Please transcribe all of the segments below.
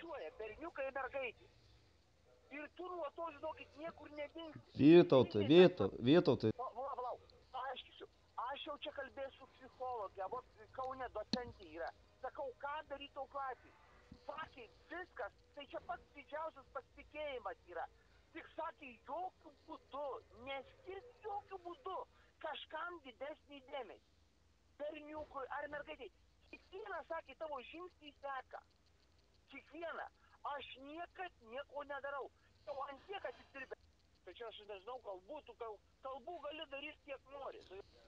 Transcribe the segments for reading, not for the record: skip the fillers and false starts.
važiuoja berniukai ir mergaitės. Ir tu nuo to, žinokit, niekur nedingsi. Vytautai. Palauk, paaiškysiu. Aš jau čia kalbėsiu psichologė, Kaune docentė yra. Sakau, ką daryti tokiu atveju? Sakė, viskas, tai čia pats didžiausias pasitikėjimas yra. Tik sakė, jokių būdų, neskirk jokių būdų kažkam didesnį dėmesį. Berniukui ar mergaitei. Kiekvieną, sakė, tavo žingsnį seka. Kiekvieną. Aš niekad nieko nedarau. Jau ant tiek atidirbę. Tai čia aš nežinau, kalbų gali daryti kiek nori.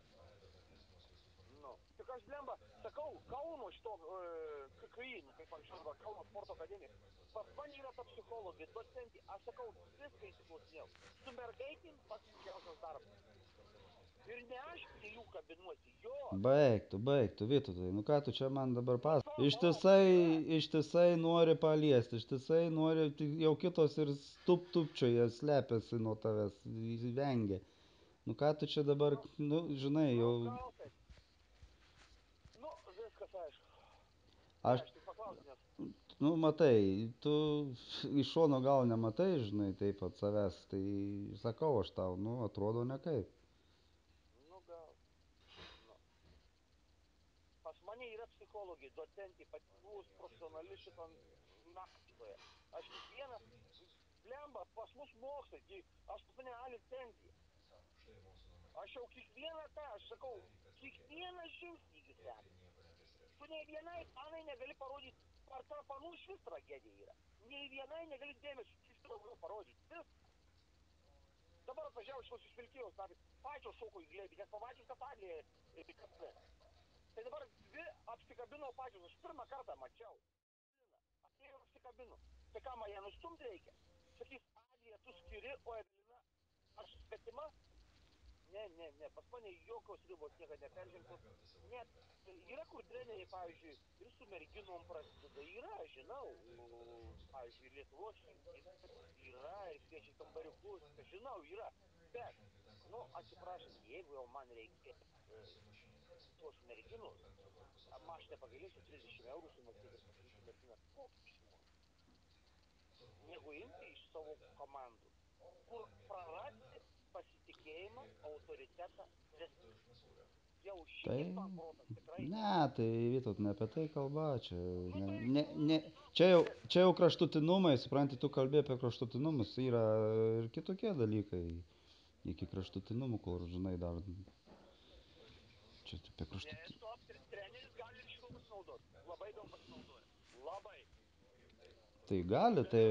Nu, tik aš blemba, sakau, Kauno šito KKI, kaip anksčiau, Kauno sporto akademija. Pas man yra ta psichologė, docentė. Aš sakau, viską įsiklausinėjau. Su mergaitėm pats didžiausias darbas. Ir ne aš prie jų kabinuosi, jo. Baigtų, Vytautai, nu ką tu čia man dabar Ištisai nori paliesti, ištisai nori, jau kitos ir tupčioje slepiasi nuo tavęs, vengia. Nu ką tu čia dabar, nu, žinai, jau... Nu, viskas aišku. Aš tik paklausiu, nes... Nu, matai, tu iš šono gal nematai, žinai, taip pat savęs, tai sakau aš tau, nu, atrodo nekaip. Nu, gal. Nu. Pas mane yra psichologė, docentė, patyrus profesionali šitą naktytoje. Aš kiekvieną, blemba, pas mus mokslai, aš pas mane A licencija. Aš jau kiekvieną tą, aš sakau, kiekvieną žingsnį seka. Tu nei vienai panai negali parodyti, ar ta panų švis tragedija yra. Nei vienai negali dėmesio, šis daugiau parodyti. Viskas. Dabar atvažiavau šios išvilkėjos, pačios šoko į glėbį, nes pamačius, kad Adlė kapė. Tai dabar dvi apsikabino pačios, aš pirmą kartą mačiau. Atėjau apsikabino. Tai ką, man ją nustumti reikia? Sakys, Adlė, tu skiri, o Evelina, aš svetima? Ne, pas mane jokios ribos niekada neperžengtos. Net yra kur treneriai, pavyzdžiui, ir su merginom prasideda, yra, žinau, pavyzdžiui, Lietuvos yra, ir kviečia kambariukus, žinau, yra, bet, nu, atsiprašant, jeigu jau man reikia tuos merginus, aš nepagailėsiu 30 eurų sumokėti ir pasirinkti merginą, kokį žinau, negu imti iš savo komandų, kur prarasti pasitikėjimą, autoritetą, jau šitas man protas tikrai. Ne, tai Vytaut, ne apie tai kalba, čia jau kraštutinumai, supranti, tu kalbė apie kraštutinumus, yra ir kitokie dalykai, iki kraštutinumų, kur, žinai, dar čia apie kraštutinumą. Treneris gali ir šito pasinaudoti, labai daug pasinaudoja, labai. Tai gali, tai...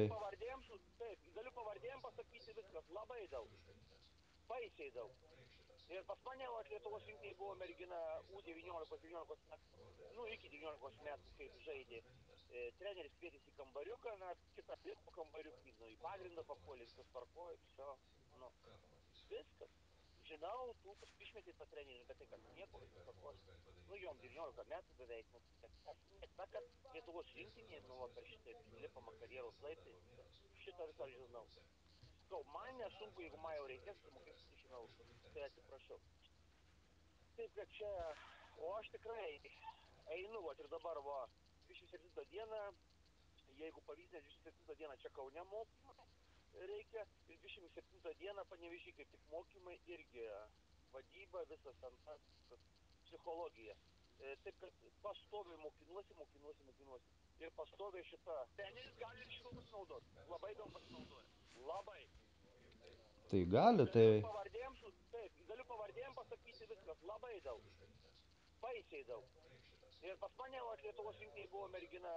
Galiu pavardėm pasakyti viskas, labai daug, baisiai daug. Ir pas mane Lietuvos rinkėjai buvo mergina U19 metų, nu iki 19 metų, kaip žaidė. Treneris kvietėsi į kambariuką, kitą po kambariukį, į pagrindą papuolė, viskas tvarkoja, viso, nu, viskas. Žinau, tu paskui išmetė tą trenerį, bet tai kas nieko, sakos, nu jom 19 metų beveik, nu, ta, kad Lietuvos rinktinė, nu, per šitą lipamą karjeros laiptai, šitą visą žinau. Sakau, man nesunku, jeigu man jau reikės, sumokėsiu 30 eurų. Tai atsiprašau. Taip, kad čia, o aš tikrai einu, ir dabar, 27 dieną, jeigu pavyks, nes 27 dieną čia Kaune mokymai reikia, ir 27 dieną Panevėžy kaip tik mokymai irgi vadyba, visas ten tas psichologija. Taip, kad pastoviai mokinuosi. Ir pastoviai šita. Treneris gali ir šito pasinaudoti. Labai daug pasinaudoja. Labai. Tai gali, tai... Galiu pavardėm pasakyti viskas, labai daug, baisiai daug. Ir pas mane Lietuvos rinkėjai buvo mergina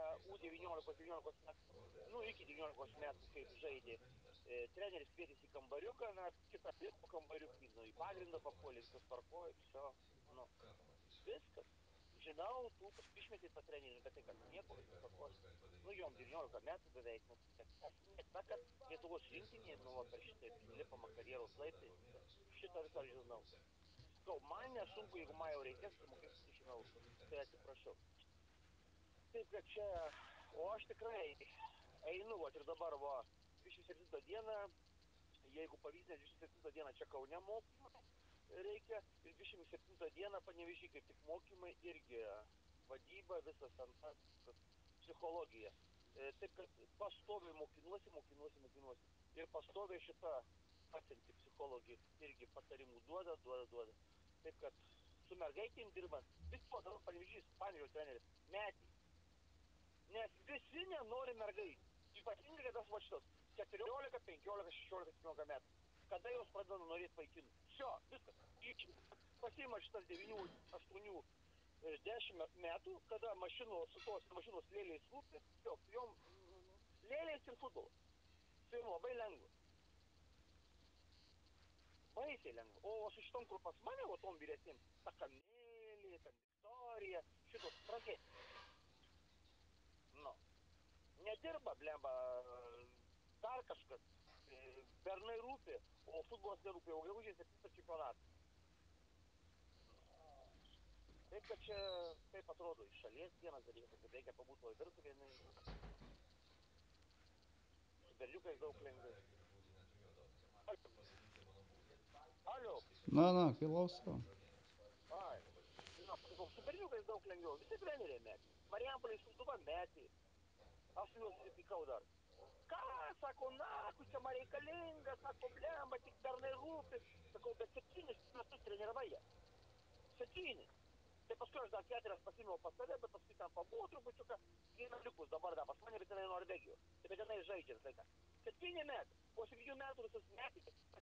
U19 metų, nu iki 19 metų, kaip žaidė. Treneris kvietėsi į kambariuką, kitą po kambariukį, į pagrindą papuolė, viskas tvarkoja, viso, nu, viskas. Žinau, tu paskui išmetė tą trenerį, bet tai kas nieko, viskas tvarkos. Nu, jom 19 metų beveik, nu, ta, kad Lietuvos rinktinė, nu, per šitą lipamą karjeros laiptai, šitą visą žinau. Sakau, man nesunku, jeigu man jau reikės, sumokėsiu 30 eurų. Tai atsiprašau. Taip, kad čia, o aš tikrai einu, ir dabar, 27 dieną, jeigu pavyks, nes 27 dieną čia Kaune mokymai reikia, ir 27 dieną Panevėžy kaip tik mokymai irgi vadyba, visas ten tas psichologija. Taip, kad pastoviai mokinuosi. Ir pastoviai šitą pacientį psichologį irgi patarimų duoda. Taip, kad su mergaitėm dirbant, vis to dabar pavyzdys, Panevėžio treneris, metį. Nes visi nenori mergaitų. Ypatingai, kad tas vačitos 14, 15, 16, 17 metų. Kada jos pradeda norėti vaikinų. Šio, viskas. Pasiima šitas 9, 8, 10 metų, kada mašinos lėliais rūpi, jom lėliais ir futbolas. Tai labai lengva. Baisiai lengva. O su šitom, kur pas mane, o tom vyresnėm, ta Kamėlė, ta Viktorija, šitos tragedija. Nu. Nedirba, blemba, dar kažkas. Bernai rūpi, o futbolas nerūpi, o gegužės 7 čempionatas. Taip, kad čia taip atrodo iš šalies vienas dalykas, kad reikia pabūti toj virtuvėje. Su berniukais daug lengviau. Alio. Na, klausau. Ai. Na, sakau, su berniukais daug lengviau. Visi treneriai metė. Marijampolėj Sūduva metė. Aš su juos susipykau dar. Ką, sako, nakui čia man reikalinga, sako, blemba, tik bernai rūpi. Sakau, bet 7 metus treniravai ją. 7. Tai paskui aš dar 4 pasimiau pas save, bet paskui ten pabuvau trupučiuką. 1 likus dabar dar pas mane, bet tenai Norvegijos. Tai bet tenai žaidžia visą laiką. 7 metų. Po 7 metų visus metė.